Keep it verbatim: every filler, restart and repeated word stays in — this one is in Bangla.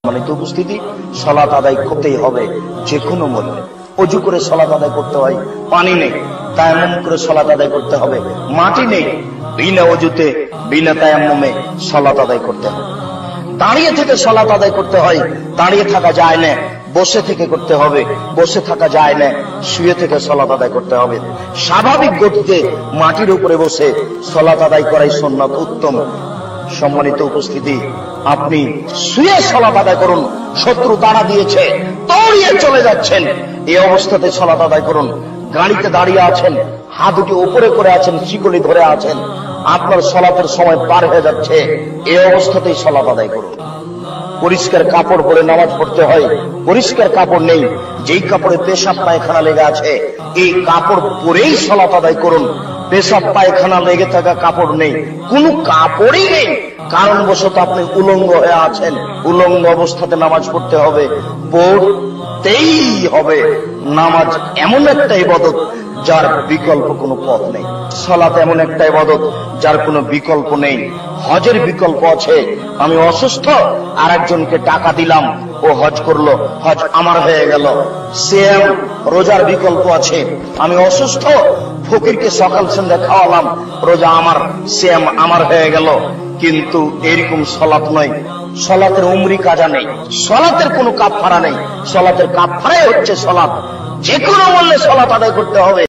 সম্মানিত উপস্থিতি, সালাত আদায় করতেই হবে যে কোনো মূল্যে। অজু করে সালাত আদায় করতে হয়, পানি নেই, তায়াম্মুম করে সালাত আদায় করতে হবে, মাটি নেই, বিনা অজুতে বিনা তায়াম্মুমে সালাত আদায় করতে হবে। দাঁড়িয়ে থেকে সালাত আদায় করতে হয়, দাঁড়িয়ে থাকা যায় না, বসে থেকে করতে হবে, বসে থাকা যায় না, শুয়ে থেকে সালাত আদায় করতে হবে। স্বাভাবিক গতিতে মাটির উপরে বসে সালাত আদায় করাই সুন্নাত উত্তম। সম্মানিত উপস্থিতি, আপনি শুয়ে সালাত আদায় করুন। শত্রু তাড়া দিয়েছে, দৌড়িয়ে চলে যাচ্ছেন, এই অবস্থাতে সালাত আদায় করুন। গাড়িতে দাঁড়িয়ে আছেন, হাত দুটি উপরে করে আছেন, শিকলি ধরে আছেন, আপনার সালাতের সময় পার হয়ে যাচ্ছে, এই অবস্থাতেই সালাত আদায় করুন। পরিষ্কার কাপড় পরে নামাজ পড়তে হয়, পরিষ্কার কাপড় নেই, যেই কাপড়ে পেশাব পায়খানা লেগে আছে এই কাপড় পরেই সালাত আদায় করুন। পেশাব পায়খানা লেগে থাকা কাপড় নেই, কোন কাপড়ই নেই, কারণবশত আপনি উলঙ্গ হয়ে আছেন, উলঙ্গ অবস্থাতে নামাজ পড়তে হবে, পড়তেই হবে। নামাজ এমন একটা ইবাদত যার বিকল্প কোনো পথ নেই। সালাত এমন একটা ইবাদত যার কোনো বিকল্প নেই। হজের বিকল্প আছে, আমি অসুস্থ আর একজনকে টাকা দিলাম, ও হজ করলো, হজ আমার হয়ে গেল। সিয়াম রোজার বিকল্প আছে, আমি অসুস্থ, ফকিরকে সকাল সন্ধ্যা খাওয়ালাম, রোজা আমার, সিয়াম আমার হয়ে গেল। কিন্তু এরকম সালাত নয়, সালাতের উমরি কাজা নেই, সালাতের কোনো কাফারা নেই, সালাতের কাফারাই হচ্ছে সালাত। যে কোনো মূল্যে সালাত আদায় করতে হবে।